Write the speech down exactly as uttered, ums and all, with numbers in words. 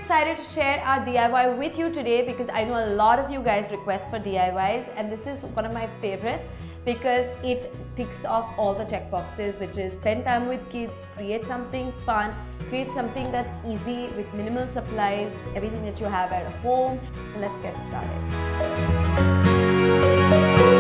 excited to share our D I Y with you today because I know a lot of you guys request for D I Ys, and this is one of my favorites because it ticks off all the check boxes, which is spend time with kids, create something fun, create something that's easy with minimal supplies, everything that you have at home. So let's get started.